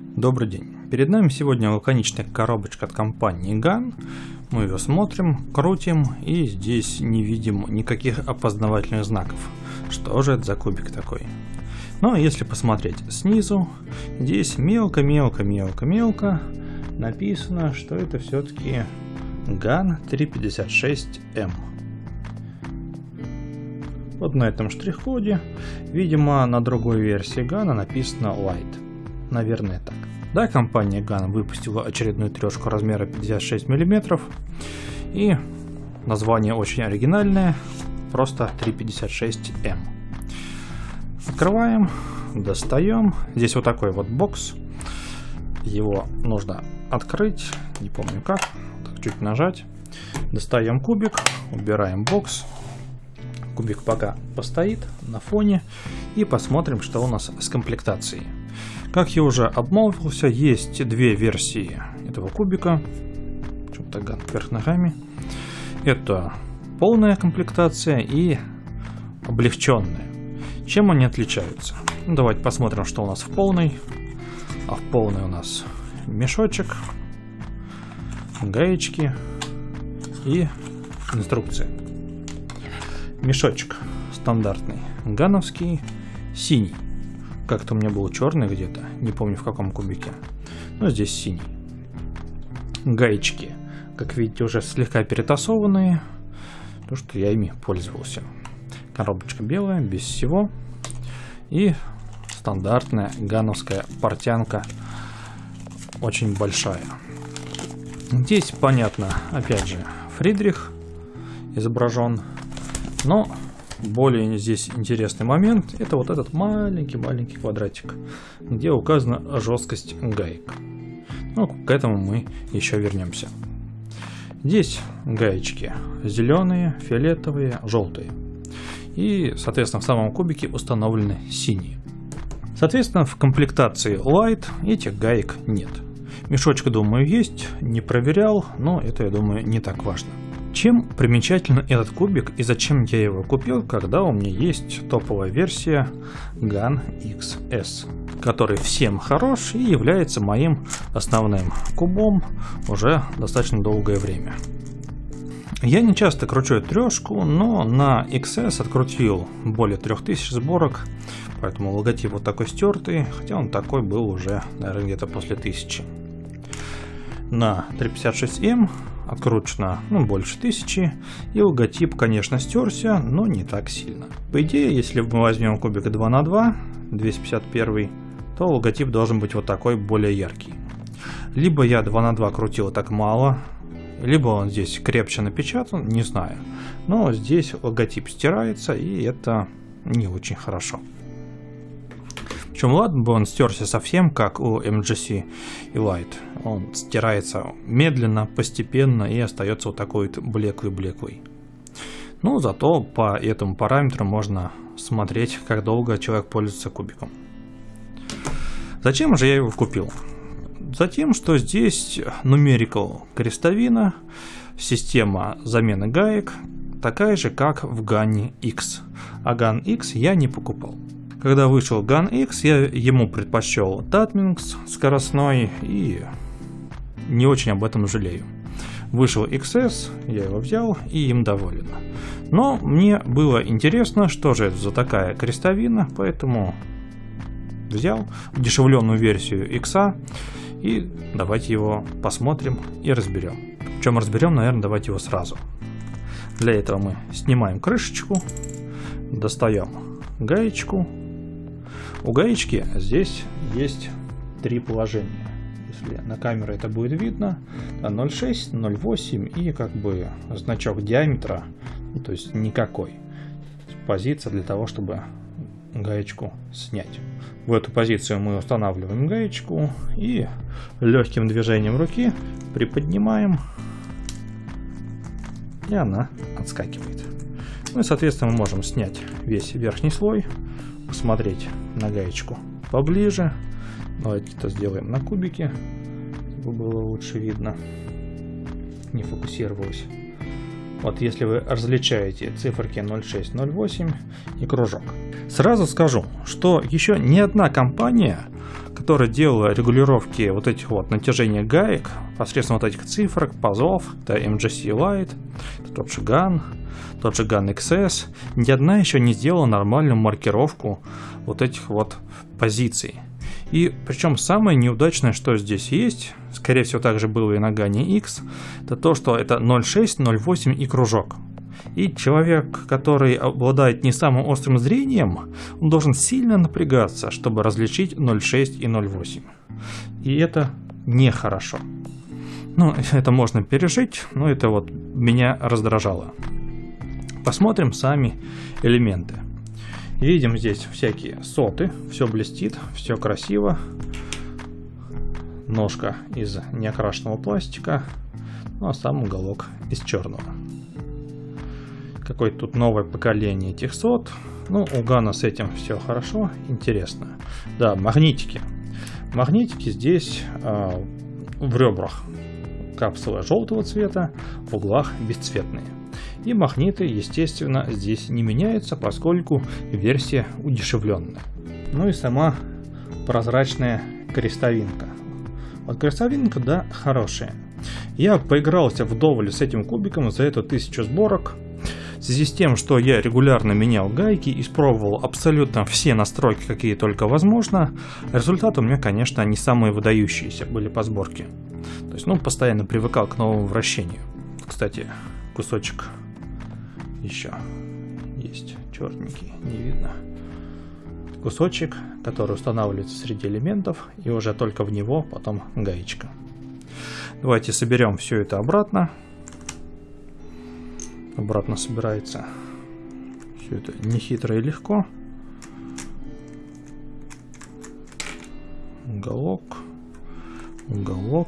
Добрый день. Перед нами сегодня лаконичная коробочка от компании GAN. Мы ее смотрим, крутим и здесь не видим никаких опознавательных знаков. Что же это за кубик такой? Но если посмотреть снизу, здесь мелко написано, что это все-таки GAN 356M. Вот на этом штрих-коде, видимо, на другой версии GAN написано Light. Наверное, так. Да, компания GAN выпустила очередную трешку размера 56 мм. И название очень оригинальное. Просто 356M. Открываем, достаем. Здесь вот такой вот бокс. Его нужно открыть. Не помню как. Так, чуть нажать. Достаем кубик. Убираем бокс. Кубик пока постоит на фоне. И посмотрим, что у нас с комплектацией. Как я уже обмолвился, есть две версии этого кубика. Почему-то GAN вверх ногами. Это полная комплектация и облегченная. Чем они отличаются? Ну, давайте посмотрим, что у нас в полной. А в полной у нас мешочек, гаечки и инструкция. Мешочек стандартный, гановский, синий. Как-то у меня был черный где-то, не помню в каком кубике, но здесь синий. Гаечки, как видите, уже слегка перетасованные, то что я ими пользовался. Коробочка белая, без всего. И стандартная гановская портянка, очень большая. Здесь понятно, опять же, Фридрих изображен, но более здесь интересный момент — это вот этот маленький квадратик, где указана жесткость гаек. Ну, к этому мы еще вернемся. Здесь гаечки зеленые, фиолетовые, желтые. И, соответственно, в самом кубике установлены синие. Соответственно, в комплектации Light этих гаек нет. Мешочка, думаю, есть, не проверял, но это, я думаю, не так важно. Чем примечателен этот кубик и зачем я его купил, когда у меня есть топовая версия GAN XS, который всем хорош и является моим основным кубом уже достаточно долгое время. Я не часто кручу эту трешку, но на XS открутил более 3000 сборок, поэтому логотип вот такой стертый, хотя он такой был уже, наверное, где-то после 1000. На 356M откручено больше 1000, и логотип, конечно, стерся, но не так сильно. По идее, если мы возьмем кубик 2х2, 251, то логотип должен быть вот такой, более яркий. Либо я 2х2 крутил так мало, либо он здесь крепче напечатан, не знаю. Но здесь логотип стирается, и это не очень хорошо. Причем ладно бы он стерся совсем, как у MGC и Light. Он стирается медленно, постепенно и остается вот такой вот блеклый. Но зато по этому параметру можно смотреть, как долго человек пользуется кубиком. Зачем же я его купил? Затем, что здесь numerical крестовина, система замены гаек такая же, как в GAN X. А GAN X я не покупал. Когда вышел GAN X, я ему предпочел Tatmings скоростной и не очень об этом жалею. Вышел XS, я его взял и им доволен. Но мне было интересно, что же это за такая крестовина, поэтому взял удешевленную версию X, и давайте его посмотрим и разберем. Причем разберем, наверное, давайте его сразу. Для этого мы снимаем крышечку, достаем гаечку. У гаечки здесь есть три положения. Если на камеру это будет видно, 0,6, 0,8 и как бы значок диаметра, то есть никакой. Позиция для того, чтобы гаечку снять. В эту позицию мы устанавливаем гаечку и легким движением руки приподнимаем, и она отскакивает. Ну и, соответственно, мы можем снять весь верхний слой, посмотреть на гаечку поближе. Давайте это сделаем на кубике, чтобы было лучше видно, не фокусировалось. Вот если вы различаете циферки 0,6, 0,8 и кружок. Сразу скажу, что еще ни одна компания, которая делала регулировки вот этих вот натяжения гаек посредством вот этих цифрок, пазов, это MGC Lite, это тот же GAN XS, ни одна еще не сделала нормальную маркировку вот этих вот позиций. И причем самое неудачное, что здесь есть, скорее всего также было и на GAN X, это то, что это 0,6, 0,8 и кружок. И человек, который обладает не самым острым зрением, он должен сильно напрягаться, чтобы различить 0,6 и 0,8. И это нехорошо. Ну, это можно пережить, но это вот меня раздражало. Посмотрим сами элементы. Видим здесь всякие соты, все блестит, все красиво. Ножка из неокрашенного пластика, ну а сам уголок из черного. Какое-то тут новое поколение этих сот. Ну, у GAN с этим все хорошо, интересно. Да, магнитики. Магнитики здесь в ребрах капсулы желтого цвета, в углах бесцветные. И магниты, естественно, здесь не меняются, поскольку версия удешевленная. Ну и сама прозрачная крестовинка. Вот крестовинка, да, хорошая. Я поигрался вдоволь с этим кубиком за эту 1000 сборок. В связи с тем, что я регулярно менял гайки, испробовал абсолютно все настройки, какие только возможно, результаты у меня, конечно, не самые выдающиеся были по сборке. То есть, ну, постоянно привыкал к новому вращению. Кстати, кусочек еще есть черненький, не видно. Кусочек, который устанавливается среди элементов, и уже только в него потом гаечка. Давайте соберем все это обратно. Обратно собирается все это нехитро и легко. Уголок, уголок.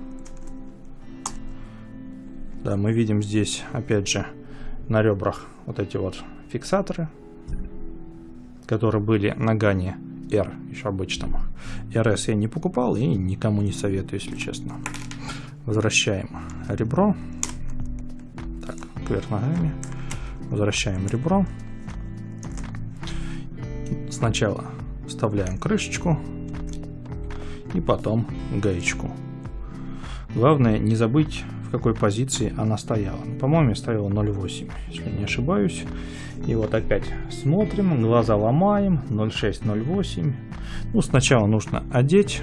Да, мы видим здесь, опять же, на ребрах вот эти вот фиксаторы, которые были на GAN R, еще обычном. RS я не покупал и никому не советую, если честно. Возвращаем ребро. Так, кверх ногами. Возвращаем ребро. Сначала вставляем крышечку и потом гаечку. Главное не забыть, в какой позиции она стояла. По-моему, я ставила 0,8, если не ошибаюсь. И вот опять смотрим, глаза ломаем, 0,6, 0,8. Ну, сначала нужно одеть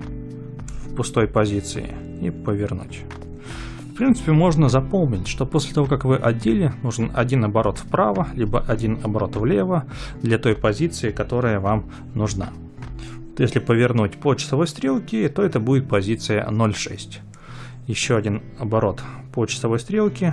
в пустой позиции и повернуть. В принципе, можно запомнить, что после того, как вы одели, нужен один оборот вправо, либо один оборот влево для той позиции, которая вам нужна. Если повернуть по часовой стрелке, то это будет позиция 0,6. Еще один оборот по часовой стрелке,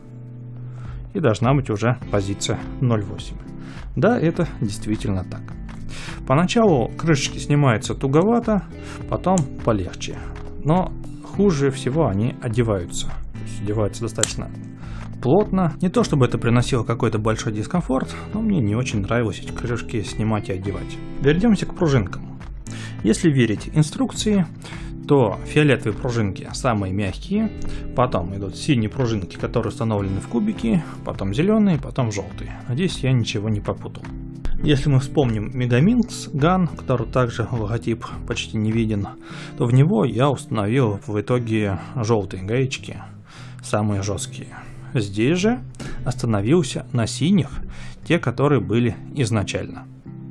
и должна быть уже позиция 0,8. Да, это действительно так. Поначалу крышечки снимаются туговато, потом полегче. Но хуже всего они одеваются. То есть одеваются достаточно плотно. Не то чтобы это приносило какой-то большой дискомфорт, но мне не очень нравилось эти крышки снимать и одевать. Вернемся к пружинкам. Если верить инструкции, то фиолетовые пружинки самые мягкие, потом идут синие пружинки, которые установлены в кубике, потом зеленые, потом желтые. Надеюсь, я ничего не попутал. Если мы вспомним Megaminx GAN, который также логотип почти не виден, то в него я установил в итоге желтые гаечки, самые жесткие. Здесь же остановился на синих, те, которые были изначально.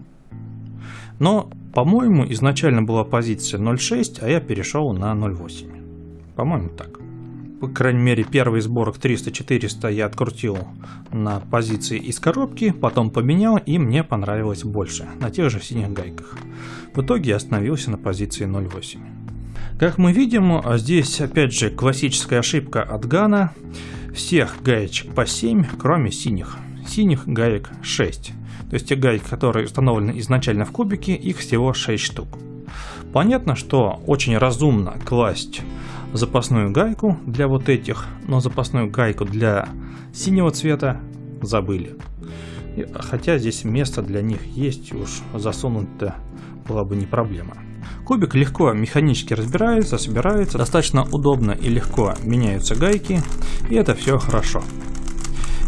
Но, по-моему, изначально была позиция 0,6, а я перешел на 0,8. По-моему, так. По крайней мере, первый сборок 300-400 я открутил на позиции из коробки, потом поменял, и мне понравилось больше, на тех же синих гайках. В итоге я остановился на позиции 0,8. Как мы видим, здесь опять же классическая ошибка от GAN. Всех гаечек по 7, кроме синих. Синих гаек 6. То есть те гайки, которые установлены изначально в кубике, их всего 6 штук. Понятно, что очень разумно класть запасную гайку для вот этих, но запасную гайку для синего цвета забыли. Хотя здесь место для них есть, уж засунуть-то была бы не проблема. Кубик легко механически разбирается, собирается, достаточно удобно и легко меняются гайки, и это все хорошо.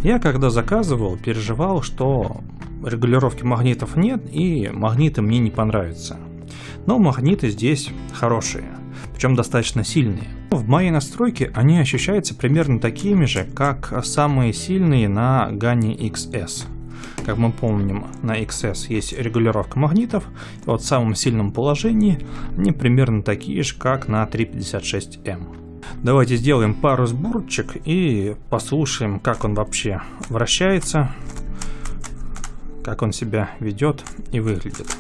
Я когда заказывал, переживал, что регулировки магнитов нет и магниты мне не понравятся. Но магниты здесь хорошие, причем достаточно сильные. В моей настройке они ощущаются примерно такими же, как самые сильные на Gunny XS. Как мы помним, на XS есть регулировка магнитов, и вот в самом сильном положении они примерно такие же, как на 356M. Давайте сделаем пару сборочек и послушаем, как он вообще вращается, как он себя ведет и выглядит.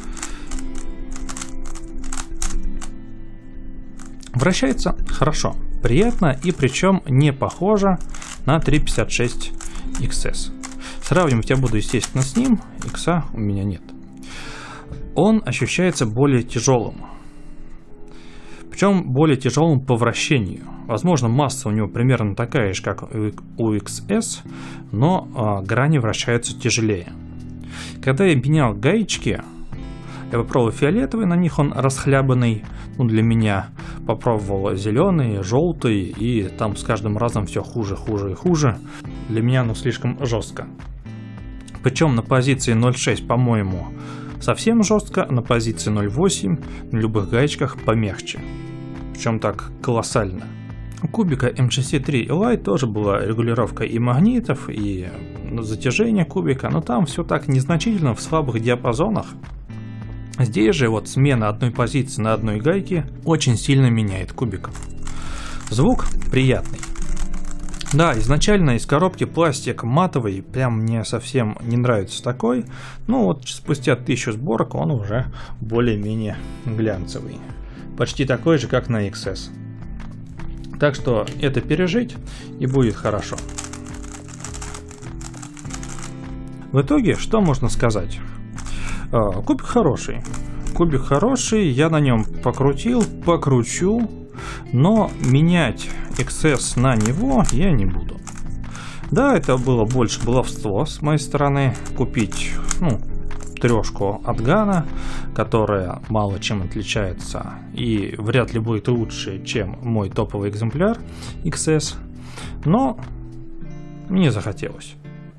Вращается хорошо, приятно и причем не похоже на 356 XS. Сравнивать я буду, естественно, с ним, X у меня нет. Он ощущается более тяжелым. Причем более тяжелым по вращению. Возможно, масса у него примерно такая же, как у XS, но грани вращаются тяжелее. Когда я менял гаечки, я попробовал фиолетовый, на них он расхлябанный, ну, для меня. Попробовал зеленый, желтый, и там с каждым разом все хуже, хуже и хуже. Для меня, ну, слишком жестко. Причем на позиции 0.6, по-моему, совсем жестко, на позиции 0.8 на любых гаечках помягче. Причем так колоссально. У кубика MGC3 Elite тоже была регулировка и магнитов, и затяжение кубика, но там все так незначительно в слабых диапазонах. Здесь же вот смена одной позиции на одной гайке очень сильно меняет кубик. Звук приятный. Да, изначально из коробки пластик матовый, прям мне совсем не нравится такой. Но вот спустя 1000 сборок он уже более-менее глянцевый. Почти такой же, как на XS. Так что это пережить и будет хорошо. В итоге, что можно сказать? Кубик хороший, я на нем покручу, но менять XS на него я не буду. Да, это было больше баловство с моей стороны, купить, ну, трешку от Gunny, которая мало чем отличается и вряд ли будет лучше, чем мой топовый экземпляр XS, но мне захотелось.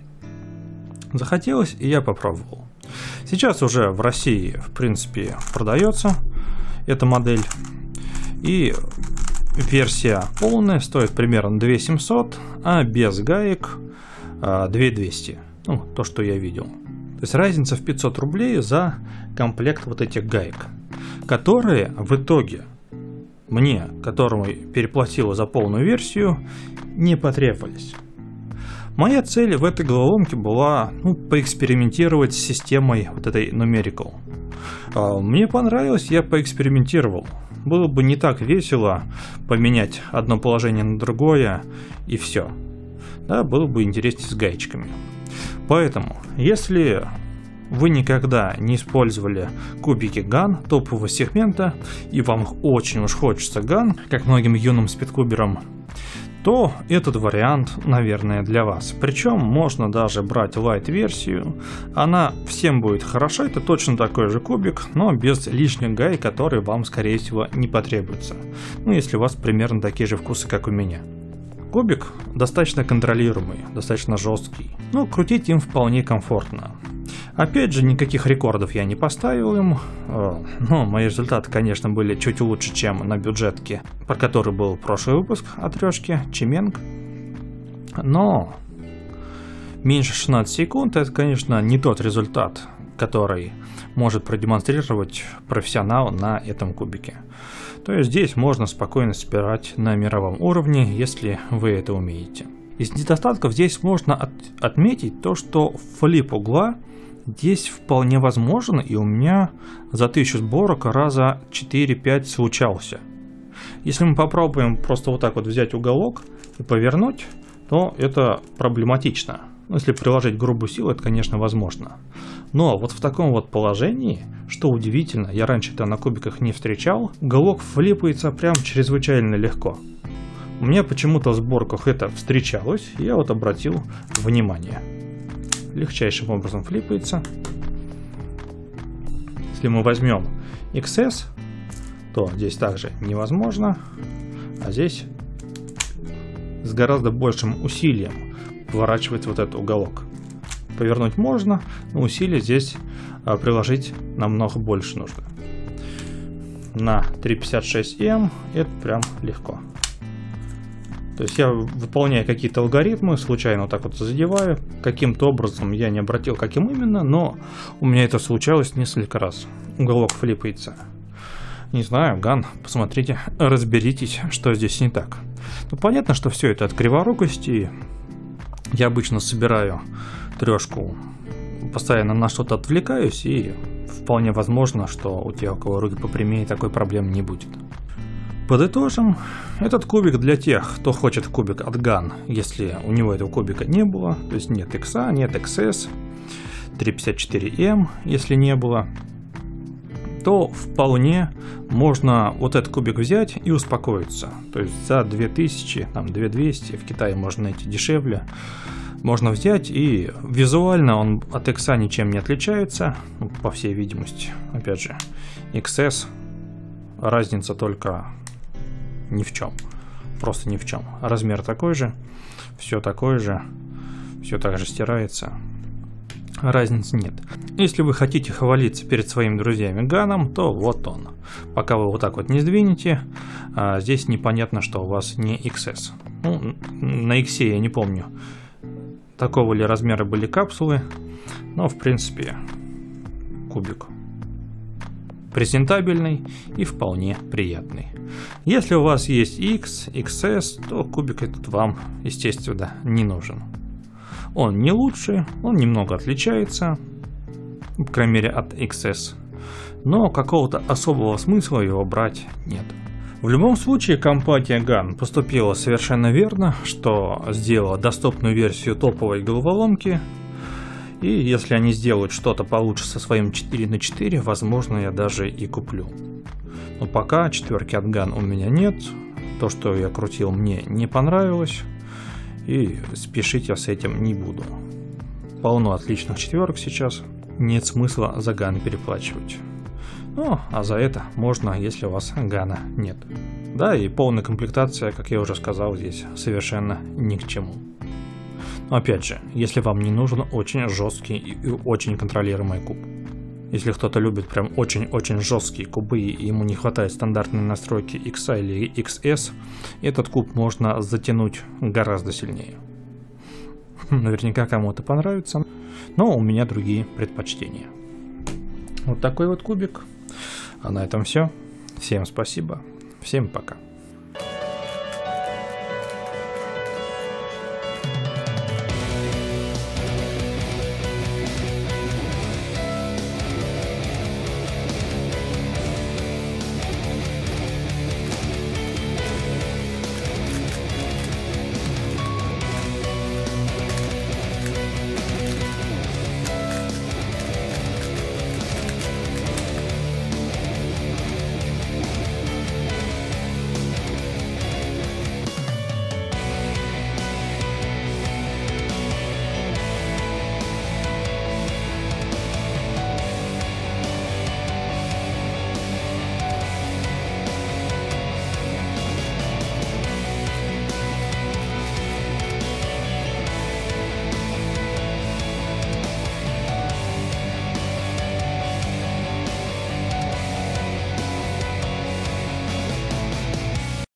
Захотелось, и я попробовал. Сейчас уже в России, в принципе, продается эта модель. И версия полная стоит примерно 2700, а без гаек 2200. Ну, то, что я видел. То есть разница в 500 рублей за комплект вот этих гаек, которые в итоге мне, которому переплатила за полную версию, не потребовались. Моя цель в этой головоломке была, ну, поэкспериментировать с системой вот этой Numerical. Мне понравилось, я поэкспериментировал. Было бы не так весело поменять одно положение на другое и все. Да, было бы интереснее с гаечками. Поэтому, если вы никогда не использовали кубики Gunny топового сегмента и вам очень уж хочется Gunny, как многим юным спидкуберам, то этот вариант, наверное, для вас. Причем можно даже брать лайт-версию. Она всем будет хороша. Это точно такой же кубик, но без лишних гаек, которые вам, скорее всего, не потребуются. Ну, если у вас примерно такие же вкусы, как у меня. Кубик достаточно контролируемый, достаточно жесткий. Но крутить им вполне комфортно. Опять же, никаких рекордов я не поставил им, но мои результаты, конечно, были чуть лучше, чем на бюджетке, про который был прошлый выпуск от трешки, Чименг. Но меньше 16 секунд — это, конечно, не тот результат, который может продемонстрировать профессионал на этом кубике. То есть здесь можно спокойно собирать на мировом уровне, если вы это умеете. Из недостатков здесь можно отметить то, что флип угла здесь вполне возможен, и у меня за 1000 сборок раза 4-5 случался. Если мы попробуем просто вот так вот взять уголок и повернуть, то это проблематично. Если приложить грубую силу, это, конечно, возможно. Но вот в таком вот положении, что удивительно, я раньше это на кубиках не встречал, уголок флипается прям чрезвычайно легко. У меня почему-то в сборках это встречалось, и я вот обратил внимание. Легчайшим образом флипается. Если мы возьмем XS, то здесь также невозможно, а здесь с гораздо большим усилием поворачивать вот этот уголок. Повернуть можно, но усилий здесь приложить намного больше нужно. На 356М это прям легко. То есть я выполняю какие-то алгоритмы, случайно вот так вот задеваю. Каким-то образом я не обратил, каким именно, но у меня это случалось несколько раз. Уголок флипается. Не знаю, Ган, посмотрите, разберитесь, что здесь не так. Ну, понятно, что все это от криворукости. Я обычно собираю трешку, постоянно на что-то отвлекаюсь, и вполне возможно, что у тех, у кого руки попрямее, такой проблемы не будет. Подытожим, этот кубик для тех, кто хочет кубик от Ган, если у него этого кубика не было, то есть нет X, нет XS, 354M, если не было, то вполне можно вот этот кубик взять и успокоиться. То есть за 2000, там 2200, в Китае можно найти дешевле, можно взять, и визуально он от X ничем не отличается, ну, по всей видимости. Опять же, XS, разница только ни в чем, просто ни в чем. Размер такой же, все такое же, все так же стирается. Разницы нет. Если вы хотите хвалиться перед своими друзьями Ганом, то вот он. Пока вы вот так вот не сдвинете, здесь непонятно, что у вас не XS. Ну, на X я не помню, такого ли размера были капсулы, но в принципе кубик презентабельный и вполне приятный. Если у вас есть X, XS, то кубик этот вам, естественно, не нужен. Он не лучше, он немного отличается, по крайней мере от XS, но какого-то особого смысла его брать нет. В любом случае, компания Ган поступила совершенно верно, что сделала доступную версию топовой головоломки. И если они сделают что-то получше со своим 4×4, возможно, я даже и куплю. Но пока четверки от Ган у меня нет. То, что я крутил, мне не понравилось. И спешить я с этим не буду. Полно отличных четверок сейчас. Нет смысла за Ган переплачивать. Ну, а за это можно, если у вас Гана нет. Да, и полная комплектация, как я уже сказал, здесь совершенно ни к чему. Но опять же, если вам не нужен очень жесткий и очень контролируемый куб. Если кто-то любит прям очень-очень жесткие кубы и ему не хватает стандартной настройки X или XS, этот куб можно затянуть гораздо сильнее. Наверняка кому-то понравится, но у меня другие предпочтения. Вот такой вот кубик. А на этом все. Всем спасибо. Всем пока.